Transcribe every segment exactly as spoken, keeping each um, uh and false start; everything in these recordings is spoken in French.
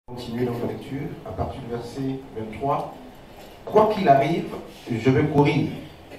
Continuer notre lecture à partir du verset vingt-trois. Quoi qu'il arrive, je vais courir.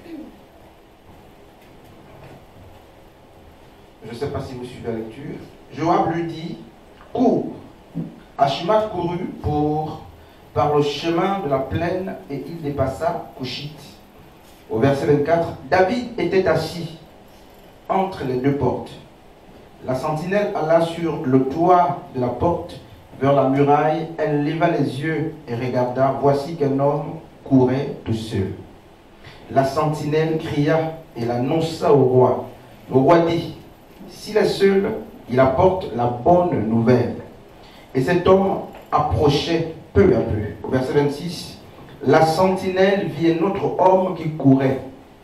Je ne sais pas si vous suivez la lecture. Joab lui dit, cours. Achimath courut pour, par le chemin de la plaine et il dépassa Cushite. Au verset vingt-quatre, David était assis entre les deux portes. La sentinelle alla sur le toit de la porte vers la muraille, elle leva les yeux et regarda. Voici qu'un homme courait tout seul. La sentinelle cria et l'annonça au roi. Le roi dit, s'il est seul, il apporte la bonne nouvelle. Et cet homme approchait peu à peu. Au verset vingt-six, la sentinelle vit un autre homme qui courait.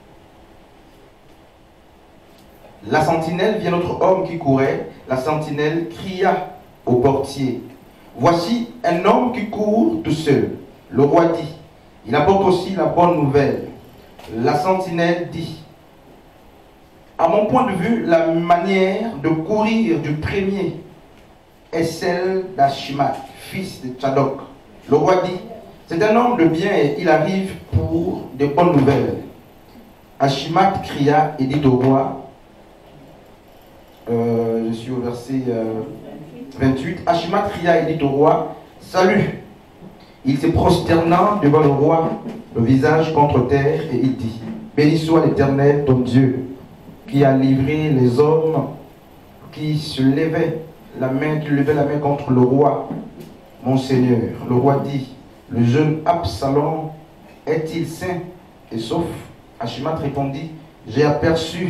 La sentinelle vit un autre homme qui courait. La sentinelle cria au portier. Voici un homme qui court tout seul. Le roi dit, il apporte aussi la bonne nouvelle. La sentinelle dit, à mon point de vue, la manière de courir du premier est celle d'Achimath, fils de Tchadok. Le roi dit, c'est un homme de bien et il arrive pour de bonnes nouvelles. Achimath cria et dit au roi, euh, je suis au verset euh, vingt-huit, Achimath cria et dit au roi, salut. Il se prosterna devant le roi, le visage contre terre, et il dit, béni soit l'Éternel, ton Dieu, qui a livré les hommes qui se levaient la main, qui levaient la main contre le roi, mon Seigneur. Le roi dit, le jeune Absalom est-il sain et sauf? Achimath répondit, j'ai aperçu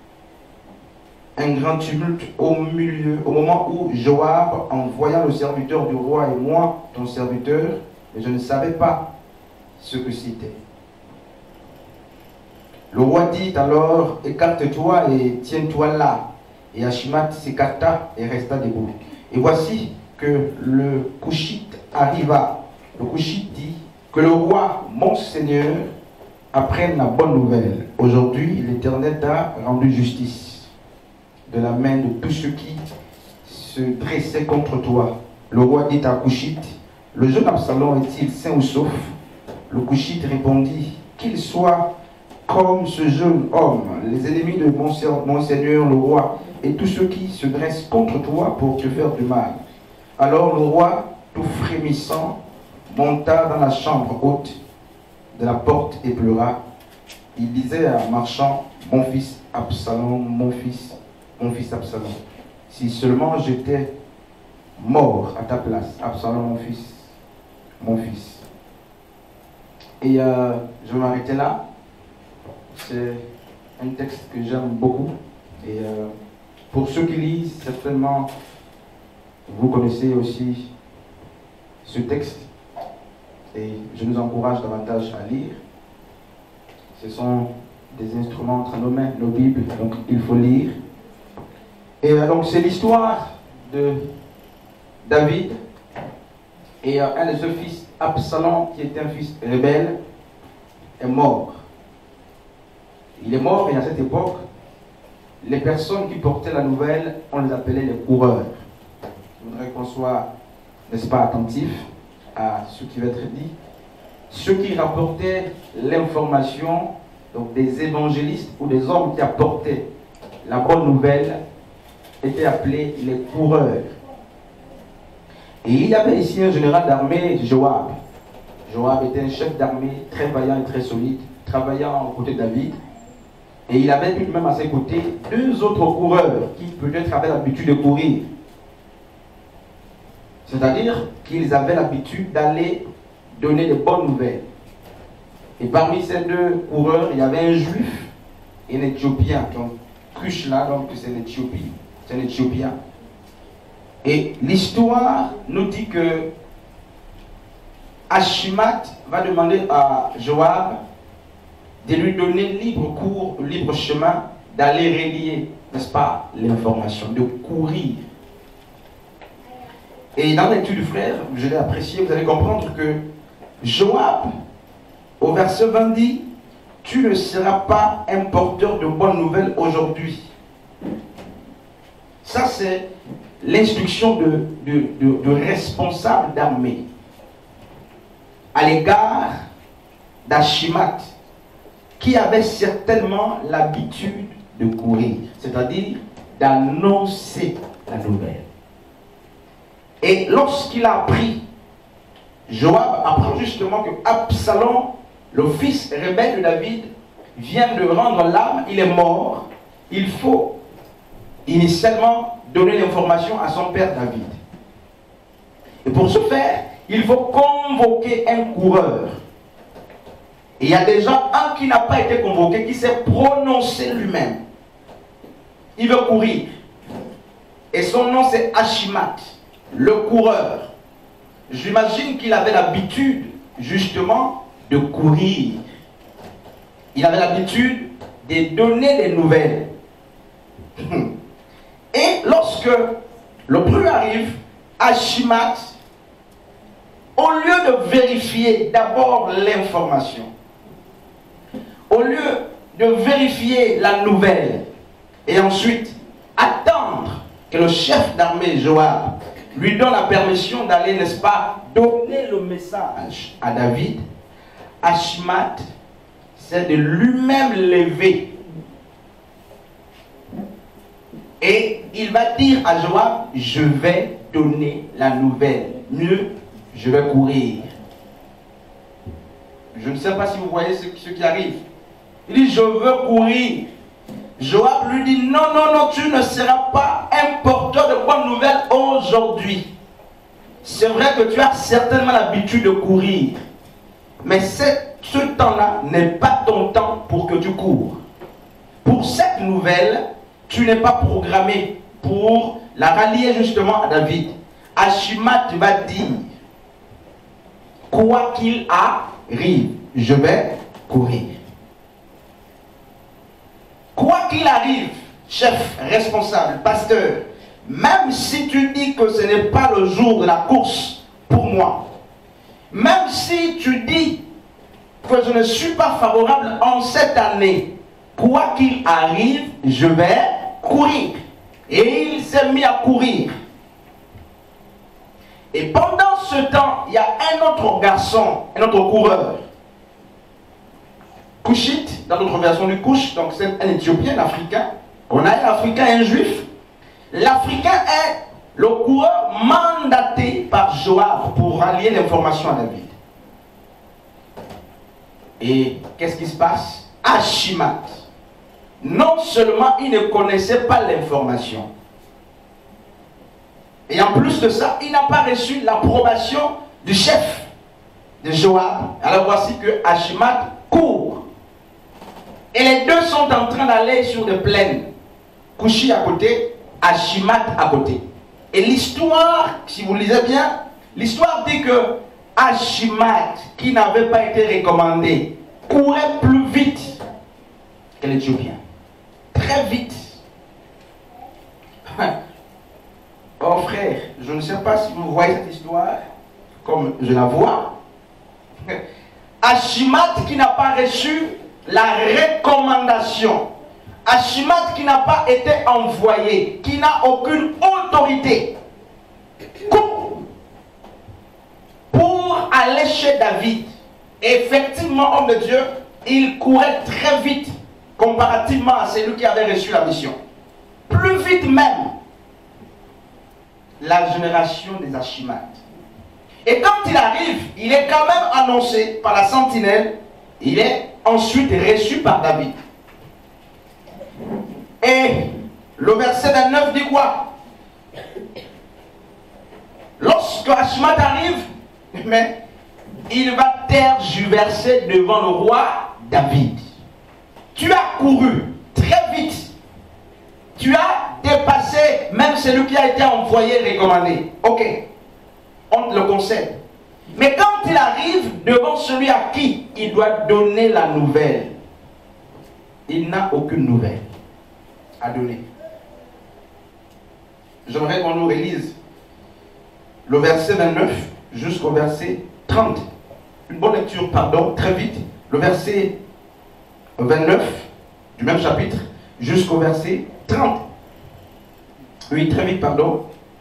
un grand tumulte au milieu, au moment où Joab, en voyant le serviteur du roi et moi, ton serviteur, mais je ne savais pas ce que c'était. Le roi dit alors, écarte-toi et tiens-toi là. Et Achimath s'écarta et resta debout. Et voici que le Cushite arriva. Le Cushite dit, que le roi, mon Seigneur, apprenne la bonne nouvelle. Aujourd'hui, l'Éternel t'a rendu justice de la main de tous ceux qui se dressaient contre toi. Le roi dit à Cushite, le jeune Absalom est-il sain ou sauf? Le Cushite répondit, qu'il soit comme ce jeune homme, les ennemis de mon, mon Seigneur le roi, et tous ceux qui se dressent contre toi pour te faire du mal. Alors le roi, tout frémissant, monta dans la chambre haute de la porte et pleura. Il disait à Marchand, mon fils Absalom, mon fils, mon fils Absalom, si seulement j'étais mort à ta place, Absalom, mon fils, mon fils. Et euh, je vais m'arrêter là. C'est un texte que j'aime beaucoup. Et euh, pour ceux qui lisent, certainement, vous connaissez aussi ce texte. Et je nous encourage davantage à lire. Ce sont des instruments entre nos mains, nos Bibles, donc il faut lire. Et euh, donc c'est l'histoire de David et euh, un de ses fils, Absalom, qui était un fils rebelle, est mort. Il est mort et à cette époque, les personnes qui portaient la nouvelle, on les appelait les coureurs. Je voudrais qu'on soit, n'est-ce pas, attentif à ce qui va être dit. Ceux qui rapportaient l'information, donc des évangélistes ou des hommes qui apportaient la bonne nouvelle, étaient appelés les coureurs. Et il y avait ici un général d'armée, Joab. Joab était un chef d'armée très vaillant et très solide, travaillant aux côtés de David. Et il avait tout de même à ses côtés deux autres coureurs qui peut-être avaient l'habitude de courir. C'est-à-dire qu'ils avaient l'habitude d'aller donner de bonnes nouvelles. Et parmi ces deux coureurs, il y avait un juif et un éthiopien. Donc, Cush là, donc c'est l'Éthiopie. C'est un éthiopien. Et l'histoire nous dit que Achimath va demander à Joab de lui donner libre cours, libre chemin, d'aller relier, n'est-ce pas, l'information, de courir. Et dans l'étude du frère, je l'ai apprécié, vous allez comprendre que Joab, au verset vingt, dit, tu ne seras pas un porteur de bonnes nouvelles aujourd'hui. Ça, c'est l'instruction de, de, de, de responsable d'armée à l'égard d'Achimath, qui avait certainement l'habitude de courir, c'est-à-dire d'annoncer la nouvelle. Et lorsqu'il a appris, Joab apprend justement que Absalom, le fils rebelle de David, vient de rendre l'âme, il est mort. Il faut initialement donner l'information à son père David. Et pour ce faire, il faut convoquer un coureur. Et il y a déjà un qui n'a pas été convoqué, qui s'est prononcé lui-même. Il veut courir. Et son nom c'est Achimath, le coureur. J'imagine qu'il avait l'habitude justement de courir. Il avait l'habitude de donner des nouvelles. Et lorsque le bruit arrive, Achimath, au lieu de vérifier d'abord l'information, au lieu de vérifier la nouvelle, et ensuite attendre que le chef d'armée Joab lui donne la permission d'aller, n'est-ce pas, donner le message à David, Achimath s'est de lui-même levé. Et il va dire à Joab, je vais donner la nouvelle. Mieux, je vais courir. Je ne sais pas si vous voyez ce, ce qui arrive. Il dit, je veux courir. Joab lui dit, non, non, non, tu ne seras pas un porteur de bonnes nouvelles aujourd'hui. C'est vrai que tu as certainement l'habitude de courir. Mais cette, ce temps-là n'est pas ton temps pour que tu cours. Pour cette nouvelle, tu n'es pas programmé pour la rallier justement à David. Achimath va dire, quoi qu'il arrive, je vais courir. Quoi qu'il arrive, chef, responsable, pasteur, même si tu dis que ce n'est pas le jour de la course pour moi, même si tu dis que je ne suis pas favorable en cette année, quoi qu'il arrive, je vais courir. Et il s'est mis à courir. Et pendant ce temps, il y a un autre garçon, un autre coureur, Cushite, dans notre version du Cush, donc c'est un Éthiopien, un Africain. On a un Africain et un Juif. L'Africain est le coureur mandaté par Joab pour rallier l'information à David. Et qu'est-ce qui se passe? Achimath, non seulement il ne connaissait pas l'information, et en plus de ça, il n'a pas reçu l'approbation du chef de Joab. Alors voici que Achimath court. Et les deux sont en train d'aller sur des plaines. Cushi à côté, Achimath à côté. Et l'histoire, si vous lisez bien, l'histoire dit que Achimath, qui n'avait pas été recommandé, courait plus vite que l'Éthiopien. Très vite. Oh frère, je ne sais pas si vous voyez cette histoire comme je la vois. Achimath qui n'a pas reçu la recommandation. Achimath qui n'a pas été envoyé, qui n'a aucune autorité pour aller chez David. Et effectivement, homme de Dieu, il courait très vite comparativement à celui qui avait reçu la mission. Plus vite même la génération des Achimath. Et quand il arrive, il est quand même annoncé par la sentinelle. Il est ensuite reçu par David. Et le verset vingt-neuf dit quoi? Lorsque Achimath arrive, mais il va tergiverser devant le roi David. Tu as couru très vite. Tu as dépassé même celui qui a été envoyé, recommandé. Ok, on te le concède. Mais quand il arrive devant celui à qui il doit donner la nouvelle, il n'a aucune nouvelle à donner. J'aimerais qu'on nous relise le verset vingt-neuf jusqu'au verset trente. Une bonne lecture, pardon, très vite. Le verset vingt-neuf du même chapitre jusqu'au verset trente. Oui, très vite, pardon.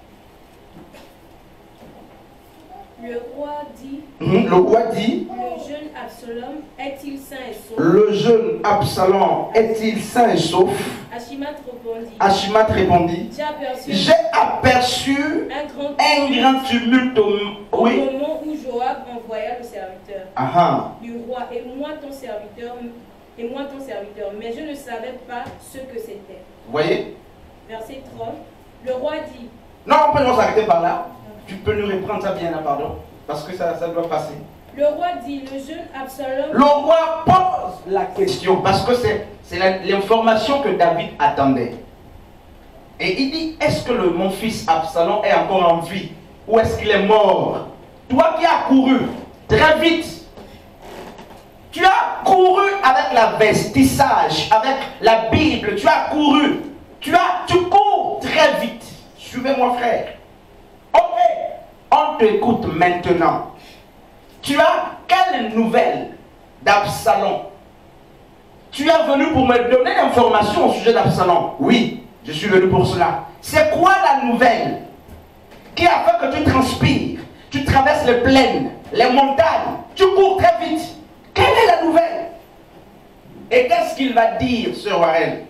Le roi dit, mmh, le roi dit, le jeune Absalom est-il sain et sauf? Le jeune Absalom est-il sain et sauf? Achimat répondit, Achimat répondit, j'ai aperçu, j'ai aperçu un grand, un grand tumulte au, au oui. moment où Joab envoya le serviteur Aha. du roi, et moi ton serviteur, et moi ton serviteur, mais je ne savais pas ce que c'était. Vous voyez? Verset trois, le roi dit, non, on peut nous s'arrêter par là. Tu peux nous reprendre ça bien là, pardon, parce que ça, ça doit passer. le roi dit, le jeune Absalom, Le roi pose la question, parce que c'est l'information que David attendait. Et il dit, est-ce que le, mon fils Absalom est encore en vie? Ou est-ce qu'il est mort? Toi qui as couru très vite, tu as couru avec la vestissage, avec la Bible, tu as couru, tu, as, tu cours très vite. Suivez-moi frère. Ok, on t'écoute maintenant. Tu as quelle nouvelle d'Absalom? Tu es venu pour me donner l'information au sujet d'Absalom? Oui, je suis venu pour cela. C'est quoi la nouvelle qui a fait que tu transpires? Tu traverses les plaines, les montagnes, tu cours très vite. Quelle est la nouvelle? Et qu'est-ce qu'il va dire, sœur Warren?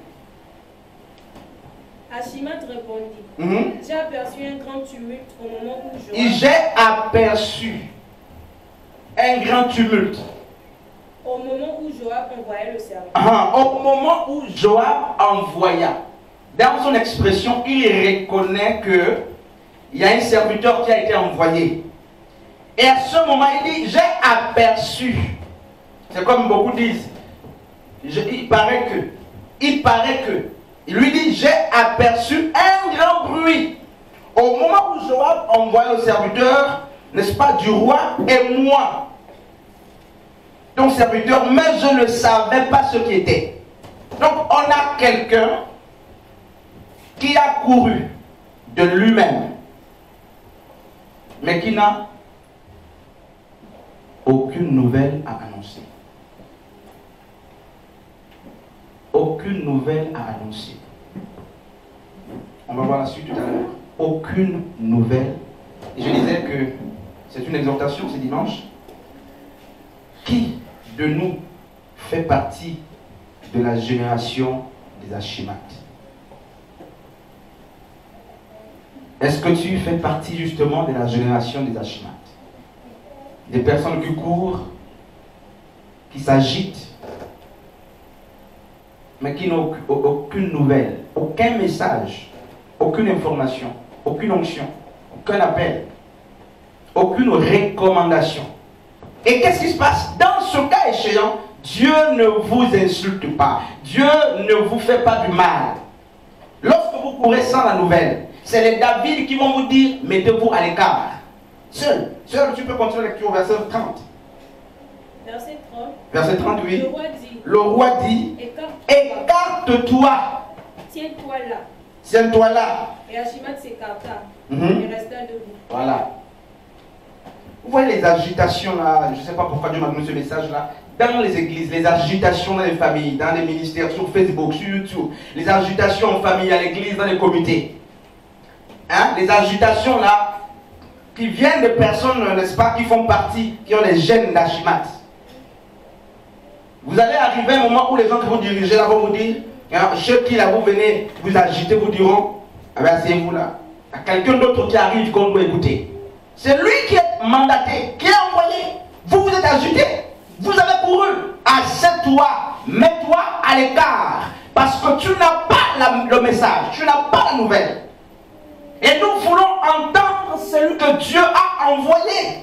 Achimat répondit, Mm-hmm. j'ai aperçu un grand tumulte au moment où Joab, Et j'ai aperçu un grand tumulte. au moment où Joab envoyait le serviteur. Ah, au moment où Joab envoya, dans son expression, il reconnaît que il y a un serviteur qui a été envoyé. Et à ce moment, il dit, j'ai aperçu. C'est comme beaucoup disent. Je, il paraît que. Il paraît que. Il lui dit, j'ai aperçu un grand bruit. Au moment où Joab envoie le serviteur, n'est-ce pas, du roi et moi, ton serviteur, mais je ne savais pas ce qui était. Donc on a quelqu'un qui a couru de lui-même, mais qui n'a aucune nouvelle à annoncer. Aucune nouvelle à annoncer. On va voir la suite tout à l'heure. Aucune nouvelle. Et je disais que c'est une exhortation ce dimanche. Qui de nous fait partie de la génération des Achimates? Est-ce que tu fais partie justement de la génération des Achimates? Des personnes qui courent, qui s'agitent, mais qui n'ont aucune nouvelle, aucun message, aucune information, aucune onction, aucun appel, aucune recommandation. Et qu'est-ce qui se passe? Dans ce cas échéant, Dieu ne vous insulte pas. Dieu ne vous fait pas du mal. Lorsque vous courez sans la nouvelle, c'est les David qui vont vous dire, mettez-vous à l'écart. Seul, seul, tu peux continuer la lecture au verset trente. Verset trente. Verset trente, oui. Le roi dit, Le roi dit, écarte-toi. Tiens-toi là. Tiens-toi là. Et Achimat s'écarta. Mhm. Et resta debout. Voilà. Vous voyez les agitations là, je ne sais pas pourquoi Dieu m'a donné ce message là, dans les églises, les agitations dans les familles, dans les ministères, sur Facebook, sur YouTube, les agitations en famille, à l'église, dans les comités. Hein? Les agitations là, qui viennent de personnes, n'est-ce pas, qui font partie, qui ont les gènes d'Achimat. Vous allez arriver à un moment où les gens qui vont diriger là vont vous dire, hein, ceux qui là vous venez, vous agitez, vous diront, ah ben asseyez-vous là. Il y a quelqu'un d'autre qui arrive qu'on doit écouter. C'est lui qui est mandaté, qui est envoyé. Vous vous êtes agité, vous avez couru. Assieds-toi, mets-toi à l'écart. Parce que tu n'as pas la, le message, tu n'as pas la nouvelle. Et nous voulons entendre celui que Dieu a envoyé.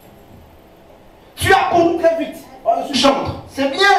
Tu as couru très vite. Oh, je suis chanteur, c'est bien.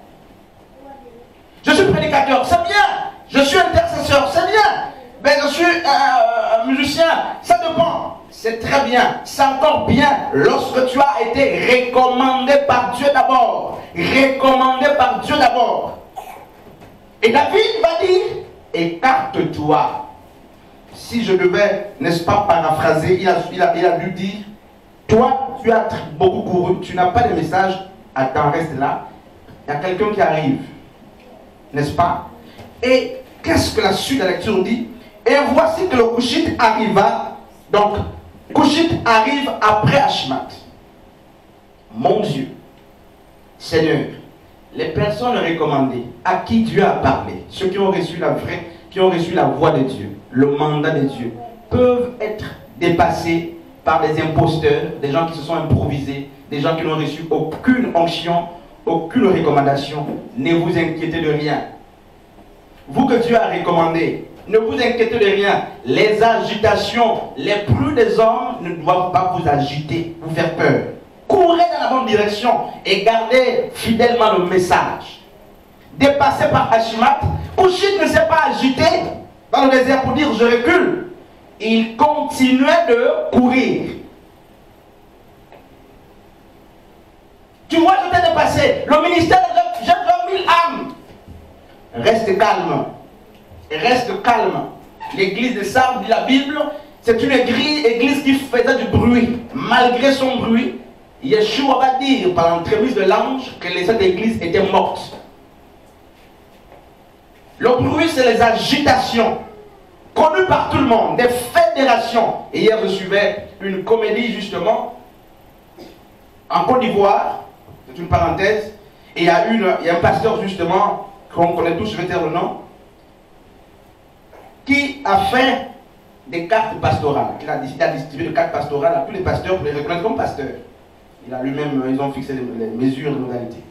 Je suis prédicateur, c'est bien. Je suis intercesseur, c'est bien. Mais je suis euh, musicien, ça dépend. C'est très bien, c'est encore bien lorsque tu as été recommandé par Dieu d'abord. Recommandé par Dieu d'abord. Et David va dire, écarte-toi. Si je devais, n'est-ce pas, paraphraser, il a, il, a, il a dû dire, toi, tu as beaucoup couru, tu n'as pas de message, attends, reste là. Il y a quelqu'un qui arrive, n'est-ce pas? Et qu'est-ce que la suite de la lecture dit? Et voici que le Couchite arriva, donc, Kushit arrive après Ashmat. Mon Dieu, Seigneur, les personnes recommandées à qui Dieu a parlé, ceux qui ont reçu la vraie, qui ont reçu la voix de Dieu, le mandat de Dieu, peuvent être dépassés par des imposteurs, des gens qui se sont improvisés, des gens qui n'ont reçu aucune onction, aucune recommandation. Ne vous inquiétez de rien. Vous que Dieu a recommandé, ne vous inquiétez de rien. Les agitations, les plus des hommes ne doivent pas vous agiter, vous faire peur. Courez dans la bonne direction et gardez fidèlement le message. Dépassé par Ashmat, Kushit ne s'est pas agité dans le désert pour dire je recule. Il continuait de courir. Tu vois, je t'ai dépassé. Le ministère, j'ai deux mille âmes. Reste calme. Reste calme. L'église de Sardes, dit la Bible, c'est une église, église qui faisait du bruit. Malgré son bruit, Yeshua va dire par l'entremise de l'ange que cette église était morte. Le bruit, c'est les agitations connues par tout le monde, des fédérations. Et hier, je suivais une comédie justement en Côte d'Ivoire. C'est une parenthèse. Et il y a, une, il y a un pasteur justement, qu'on connaît tous, je vais dire le nom, qui a fait des cartes pastorales. Il a décidé à distribuer des cartes pastorales à tous les pasteurs pour les reconnaître comme pasteurs. Il a lui-même, ils ont fixé les, les mesures, les modalités.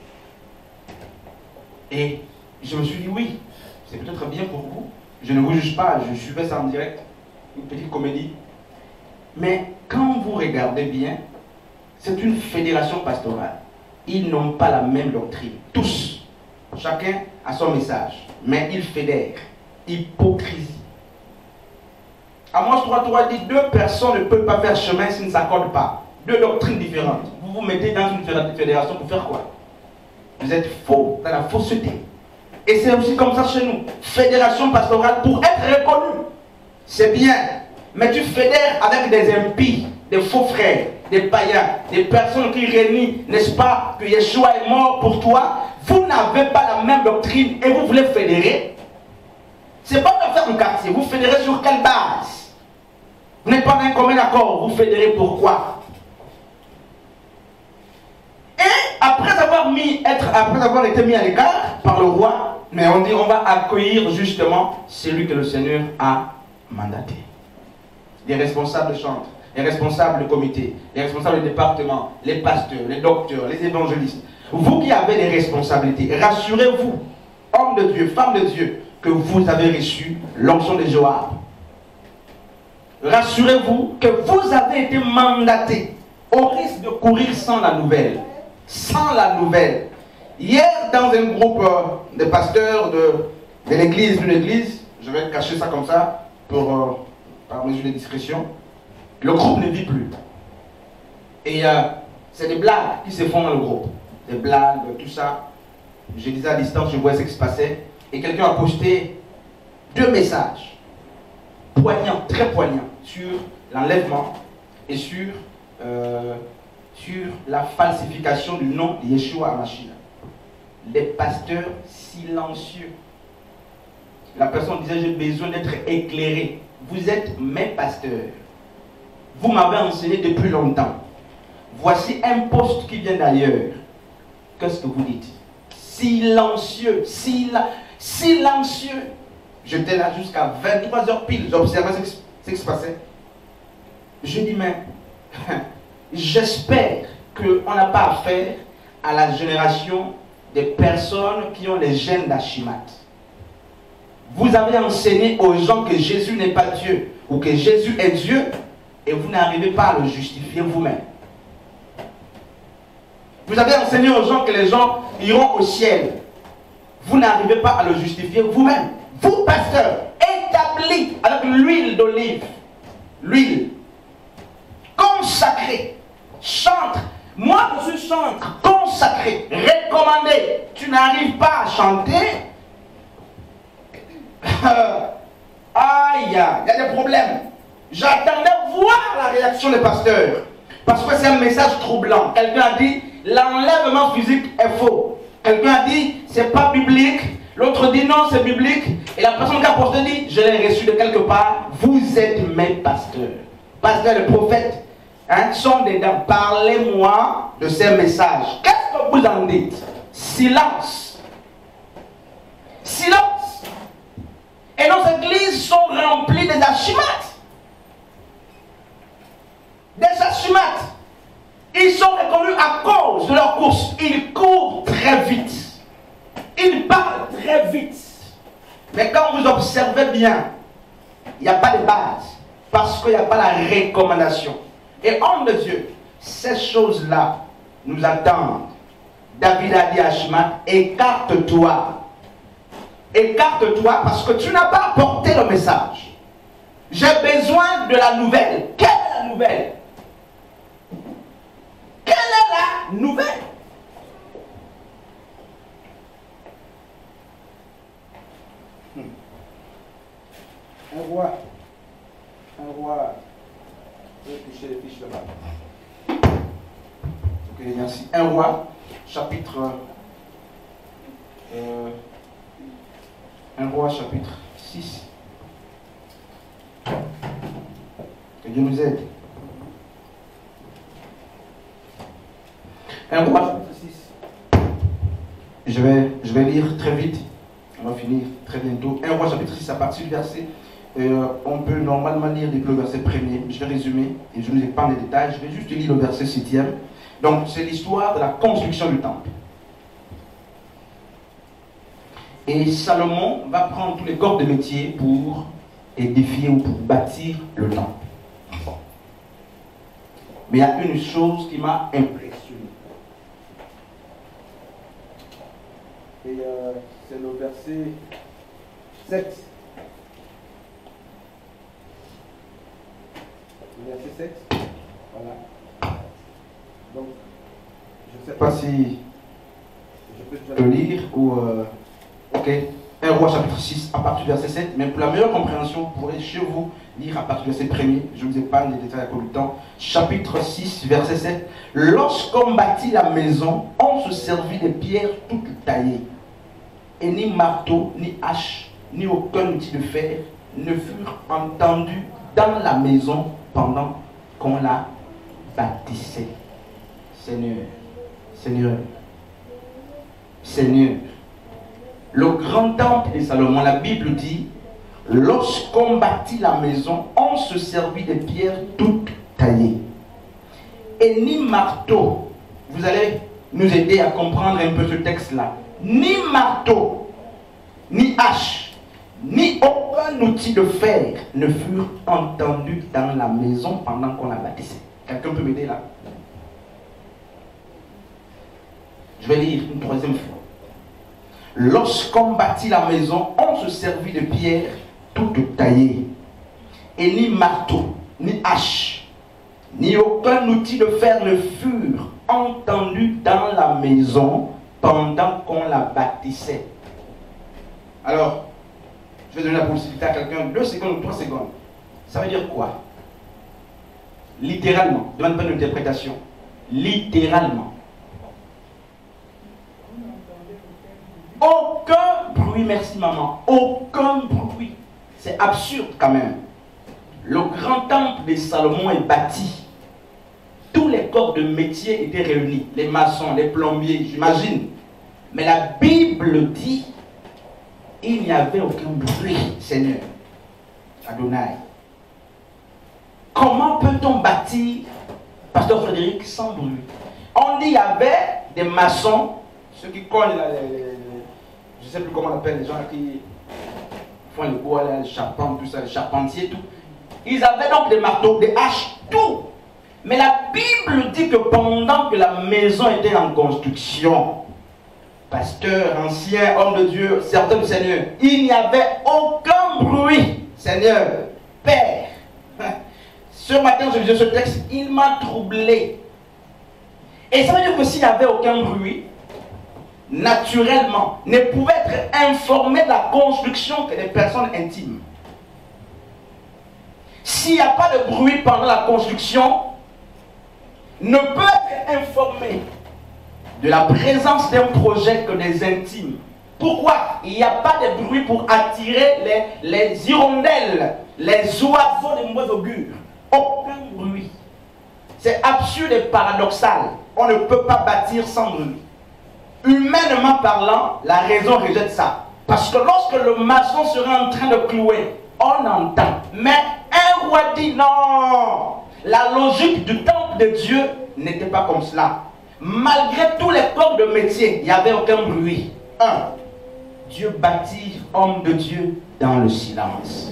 Et je me suis dit, oui, c'est peut-être bien pour vous. Je ne vous juge pas, je suivais ça en direct, une petite comédie. Mais quand vous regardez bien, c'est une fédération pastorale. Ils n'ont pas la même doctrine. Tous. Chacun a son message. Mais ils fédèrent. Hypocrisie. Amos trois trois dit deux personnes ne peuvent pas faire chemin s'ils ne s'accordent pas. Deux doctrines différentes. Vous vous mettez dans une fédération pour faire quoi? Vous êtes faux, dans la fausseté. Et c'est aussi comme ça chez nous. Fédération pastorale pour être reconnu. C'est bien. Mais tu fédères avec des impies, des faux frères, des païens, des personnes qui réunissent, n'est-ce pas, que Yeshua est mort pour toi. Vous n'avez pas la même doctrine et vous voulez fédérer. C'est pas une affaire de quartier. Vous fédérez sur quelle base? Vous n'êtes pas d'un commun accord. Vous fédérez pourquoi? Et après avoir, mis, être, après avoir été mis à l'écart par le roi, mais on dit on va accueillir justement celui que le Seigneur a mandaté. Les responsables de chantre, les responsables de comité, les responsables de département, les pasteurs, les docteurs, les évangélistes. Vous qui avez des responsabilités, rassurez-vous, hommes de Dieu, femmes de Dieu, que vous avez reçu l'onction de Joab. Rassurez-vous que vous avez été mandaté au risque de courir sans la nouvelle. Sans la nouvelle. Hier, dans un groupe euh, de pasteurs de, de l'église, d'une église, je vais cacher ça comme ça, pour, euh, par mesure de discrétion, le groupe ne vit plus. Et euh, c'est des blagues qui se font dans le groupe. Des blagues, tout ça. Je disais à distance, je voyais ce qui se passait. Et quelqu'un a posté deux messages poignants, très poignants, sur l'enlèvement et sur, euh, sur la falsification du nom de Yeshua HaMashiach. Les pasteurs silencieux. La personne disait, j'ai besoin d'être éclairé. Vous êtes mes pasteurs. Vous m'avez enseigné depuis longtemps. Voici un poste qui vient d'ailleurs. Qu'est-ce que vous dites? Silencieux, sil silencieux. J'étais là jusqu'à vingt-trois heures pile. J'observais ce, ce qui se passait. Je dis, mais j'espère qu'on n'a pas affaire à la génération des personnes qui ont les gènes d'Ashimat. Vous avez enseigné aux gens que Jésus n'est pas Dieu ou que Jésus est Dieu et vous n'arrivez pas à le justifier vous-même. Vous avez enseigné aux gens que les gens iront au ciel. Vous n'arrivez pas à le justifier vous-même. Vous, pasteur, établi avec l'huile d'olive, l'huile consacrée, chantre. Moi, je suis chantre, consacré, recommandé. Tu n'arrives pas à chanter. Aïe, il y a des problèmes. J'attendais voir la réaction des pasteurs. Parce que c'est un message troublant. Quelqu'un a dit, l'enlèvement physique est faux. Quelqu'un a dit, c'est pas biblique. L'autre dit, non, c'est biblique. Et la personne qui a posté dit, je l'ai reçu de quelque part. Vous êtes mes pasteurs. pasteurs, les prophètes, hein, sont des dents. Parlez-moi de ces messages. Qu'est-ce que vous en dites? Silence. Silence. Et nos églises sont remplies des achimates. Des achimates. Ils sont reconnus à cause de leur course. Ils courent très vite. Ils parlent très vite. Mais quand vous observez bien, il n'y a pas de base. Parce qu'il n'y a pas la recommandation. Et homme de Dieu, ces choses-là nous attendent. David a dit à Achimat, écarte-toi. Écarte-toi parce que tu n'as pas apporté le message. J'ai besoin de la nouvelle. Quelle est la nouvelle? Quelle est la nouvelle? Hmm. Un roi. Un roi. Je vais toucher les fiches là-bas. Ok, merci. Un roi, chapitre. Euh, un roi, chapitre six. Que Dieu nous aide. Un roi, chapitre six. Je vais, je vais lire très vite. On va finir très bientôt. Un roi, chapitre six, à partir du verset. Euh, on peut normalement lire le verset premier. Je vais résumer et je ne vous épargne les détails. Je vais juste lire le verset septième. Donc, c'est l'histoire de la construction du temple. Et Salomon va prendre tous les corps de métier pour édifier ou pour bâtir le temple. Mais il y a une chose qui m'a impressionné. Et euh, c'est le verset sept. Le verset sept. Voilà. Donc, je ne sais pas si je peux le lire ou... Euh, ok. un roi chapitre six à partir du verset sept. Mais pour la meilleure compréhension, vous pourrez chez vous lire à partir du verset premier. Je ne vous épargne les détails à cause du temps. Chapitre six, verset sept. Lorsqu'on bâtit la maison, on se servit des pierres toutes taillées. Et ni marteau, ni hache, ni aucun outil de fer ne furent entendus dans la maison pendant qu'on la bâtissait. Seigneur, Seigneur, Seigneur. Le grand temple de Salomon, la Bible dit, lorsqu'on bâtit la maison, on se servit des pierres toutes taillées. Et ni marteau, vous allez nous aider à comprendre un peu ce texte-là, ni marteau, ni hache, ni aucun outil de fer ne furent entendus dans la maison pendant qu'on la bâtissait. Quelqu'un peut m'aider là? Je vais lire une troisième fois. Lorsqu'on bâtit la maison, on se servit de pierres toutes taillées. Et ni marteau, ni hache, ni aucun outil de fer ne furent entendus dans la maison pendant qu'on la bâtissait. Alors, je vais donner la possibilité à quelqu'un, deux secondes ou trois secondes. Ça veut dire quoi? Littéralement, ne demande pas d'interprétation. Littéralement. Aucun bruit, merci maman, aucun bruit. C'est absurde quand même. Le grand temple de Salomon est bâti. Tous les corps de métier étaient réunis. Les maçons, les plombiers, j'imagine. Mais la Bible dit, il n'y avait aucun bruit, Seigneur. Adonai. Comment peut-on bâtir, Pasteur Frédéric, sans bruit? On dit qu'il y avait des maçons, ceux qui cognent là, les, les, je ne sais plus comment on appelle, les gens qui font les bois, les charpentes, tout ça, les charpentiers, tout. Ils avaient donc des marteaux, des haches, tout. Mais la Bible dit que pendant que la maison était en construction, pasteur, ancien, homme de Dieu, servant du Seigneur, il n'y avait aucun bruit. Seigneur, Père, ce matin, je lisais ce texte, il m'a troublé. Et ça veut dire que s'il n'y avait aucun bruit, naturellement, ne pouvait être informé de la construction que des personnes intimes. S'il n'y a pas de bruit pendant la construction, ne peut être informé de la présence d'un projet que des intimes. Pourquoi? Il n'y a pas de bruit pour attirer les, les hirondelles, les oiseaux de mauvais augure. aucun bruit. C'est absurde et paradoxal. On ne peut pas bâtir sans bruit. Humainement parlant, la raison rejette ça. Parce que lorsque le maçon sera en train de clouer, on entend. Mais un roi dit non. La logique du temple de Dieu n'était pas comme cela. Malgré tous les corps de métier, il n'y avait aucun bruit. Un, Dieu bâtit homme de Dieu dans le silence.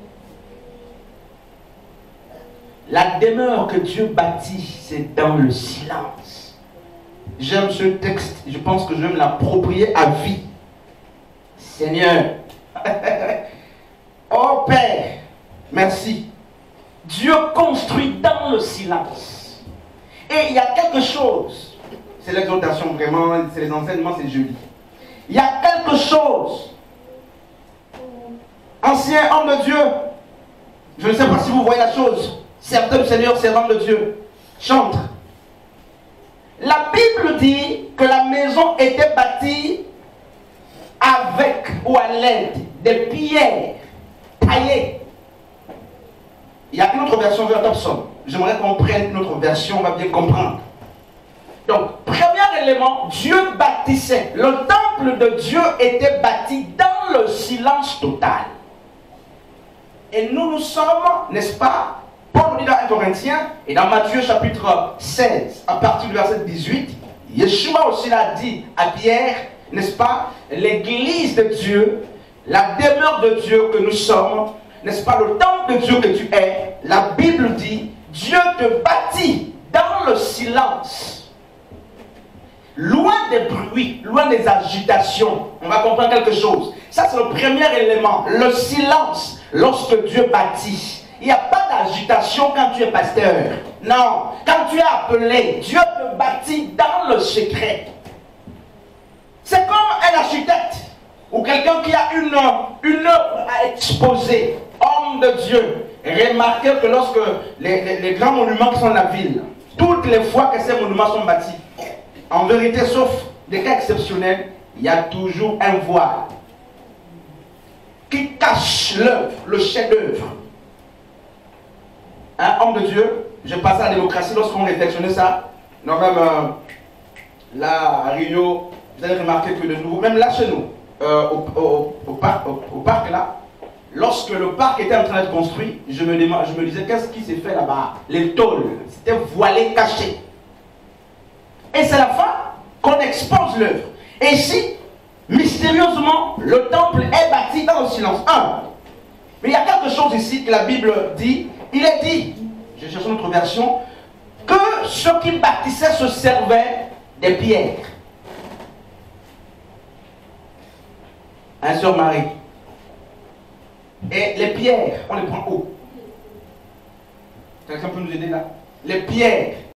La demeure que Dieu bâtit, c'est dans le silence. J'aime ce texte, je pense que je vais me l'approprier à vie. Seigneur, oh Père, merci. Dieu construit dans le silence. Et il y a quelque chose, c'est l'exhortation vraiment, c'est les enseignements, c'est joli. Il y a quelque chose. Ancien homme de Dieu, je ne sais pas si vous voyez la chose. Serviteur du Seigneur, servant de Dieu, chante. La Bible dit que la maison était bâtie avec ou à l'aide des pierres taillées. Il y a une autre version de la Thompson. J'aimerais qu'on prenne une autre version, on va bien comprendre. Donc, premier élément, Dieu bâtissait. Le temple de Dieu était bâti dans le silence total. Et nous, nous sommes, n'est-ce pas, Paul dit dans un Corinthiens, et dans Matthieu chapitre seize, à partir du verset dix-huit, Yeshua aussi l'a dit à Pierre, n'est-ce pas, l'église de Dieu, la demeure de Dieu que nous sommes, n'est-ce pas, le temple de Dieu que tu es, la Bible dit, Dieu te bâtit dans le silence. Loin des bruits, loin des agitations, on va comprendre quelque chose. Ça, c'est le premier élément, le silence, lorsque Dieu bâtit. Il n'y a pas d'agitation quand tu es pasteur. Non, quand tu es appelé, Dieu te bâtit dans le secret. C'est comme un architecte ou quelqu'un qui a une, une œuvre à exposer. Homme de Dieu, remarquez que lorsque les, les, les grands monuments qui sont dans la ville, toutes les fois que ces monuments sont bâtis, en vérité, sauf des cas exceptionnels, il y a toujours un voile qui cache l'œuvre, le chef-d'œuvre. Un homme de Dieu, je passe à la démocratie lorsqu'on réflexionnait ça. Non, même euh, là à Rio, vous avez remarqué que de nouveau, même là chez nous, euh, au, au, au, parc, au, au parc là, lorsque le parc était en train d'être construit, je me, demande, je me disais qu'est-ce qui s'est fait là-bas? Les tôles, c'était voilé, caché. Et c'est la fin qu'on expose l'œuvre. Et ici, mystérieusement, le temple est bâti dans le silence. Un. Mais il y a quelque chose ici que la Bible dit. Il est dit, je cherche une autre version, que ceux qui bâtissaient se servaient des pierres. Hein, sœur Marie? Et les pierres, on les prend où? Quelqu'un peut nous aider là? Les pierres